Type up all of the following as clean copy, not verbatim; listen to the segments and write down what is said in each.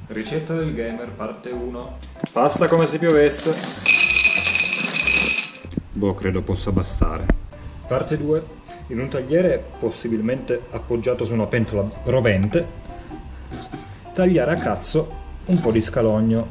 Ricetta del gamer, parte 1. Pasta come se piovesse. Boh, credo possa bastare. Parte 2. In un tagliere, possibilmente appoggiato su una pentola rovente, tagliare a cazzo un po' di scalogno.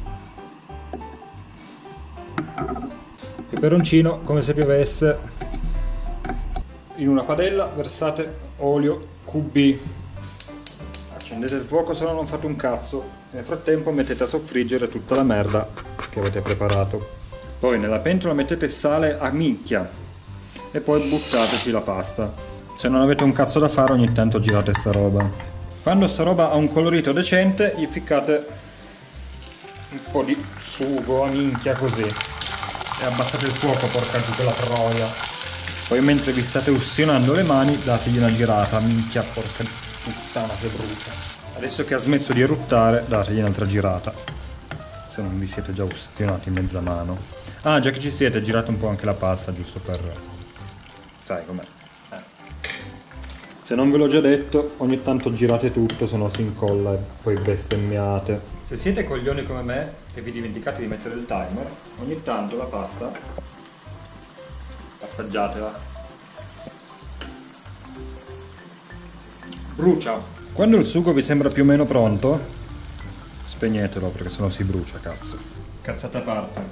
Peperoncino come se piovesse. In una padella versate olio QB. Accendete il fuoco, se no non fate un cazzo. Nel frattempo mettete a soffriggere tutta la merda che avete preparato. Poi nella pentola mettete sale a minchia e poi buttateci la pasta. Se non avete un cazzo da fare, ogni tanto girate sta roba. Quando sta roba ha un colorito decente, gli ficcate un po' di sugo a minchia così e abbassate il fuoco, porca la troia. Poi mentre vi state ustionando le mani, dategli una girata, minchia porca puttana che brucia. Adesso che ha smesso di eruttare, dategli un'altra girata, se non vi siete già ustionati in mezza mano. Ah, già che ci siete, girate un po' anche la pasta, giusto per... sai com'è. Se non ve l'ho già detto, ogni tanto girate tutto, se no si incolla e poi bestemmiate. Se siete coglioni come me e vi dimenticate di mettere il timer, ogni tanto la pasta assaggiatela. Brucia. Quando il sugo vi sembra più o meno pronto, spegnetelo perché sennò si brucia, cazzo. Cazzata a parte.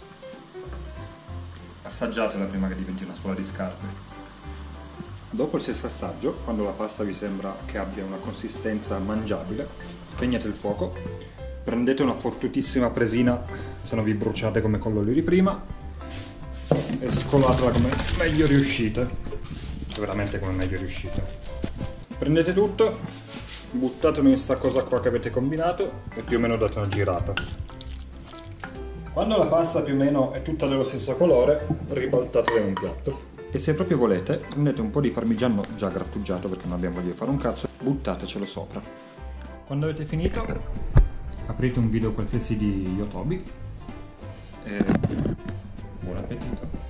Assaggiatela prima che diventi una suola di scarpe. Dopo il sesto assaggio, quando la pasta vi sembra che abbia una consistenza mangiabile, spegnete il fuoco, prendete una fottutissima presina, se no vi bruciate come con l'olio di prima, e scolatela come meglio riuscite, veramente come meglio riuscite. Prendete tutto, buttatelo in sta cosa qua che avete combinato e più o meno date una girata. Quando la pasta più o meno è tutta dello stesso colore, ribaltatela in un piatto. E se proprio volete, prendete un po' di parmigiano già grattugiato, perché non abbiamo voglia di fare un cazzo, buttatecelo sopra. Quando avete finito, aprite un video qualsiasi di Yotobi e buon appetito!